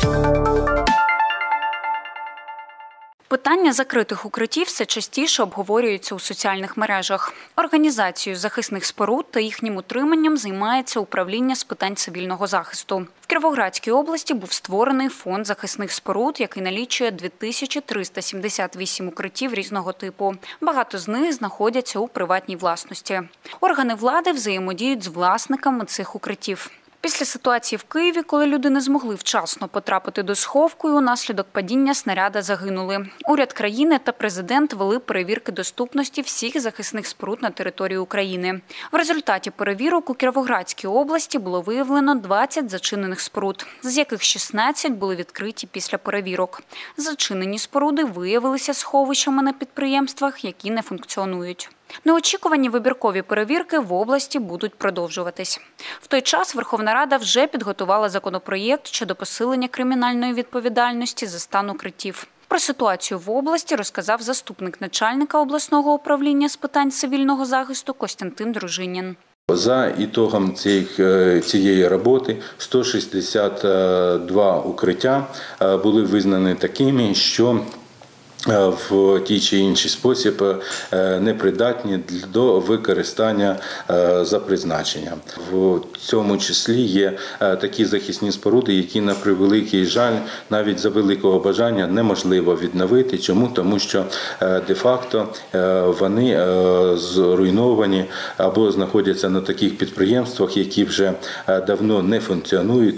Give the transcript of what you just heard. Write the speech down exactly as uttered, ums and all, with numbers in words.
Питання закритих укриттів все частіше обговорюються у соціальних мережах. Організацією захисних споруд та їхнім утриманням займається управління з питань цивільного захисту. В Кіровоградській області був створений фонд захисних споруд, який налічує дві тисячі триста сімдесят вісім укриттів різного типу. Багато з них знаходяться у приватній власності. Органи влади взаємодіють з власниками цих укриттів. Після ситуації в Києві, коли люди не змогли вчасно потрапити до сховку і унаслідок падіння снаряда загинули, уряд країни та президент вели перевірки доступності всіх захисних споруд на території України. В результаті перевірок у Кіровоградській області було виявлено двадцять зачинених споруд, з яких шістнадцять були відкриті після перевірок. Зачинені споруди виявилися сховищами на підприємствах, які не функціонують. Неочікувані вибіркові перевірки в області будуть продовжуватись. В той час Верховна Рада вже підготувала законопроєкт щодо посилення кримінальної відповідальності за стан укриттів. Про ситуацію в області розказав заступник начальника обласного управління з питань цивільного захисту Костянтин Дружинін. За ітогом цієї роботи сто шістдесят два укриття були визнані такими, що в тій чи інший спосіб непридатні до використання за призначенням. В цьому числі є такі захисні споруди, які, на превеликий жаль, навіть за великого бажання неможливо відновити. Чому? Тому що де-факто вони зруйновані або знаходяться на таких підприємствах, які вже давно не функціонують,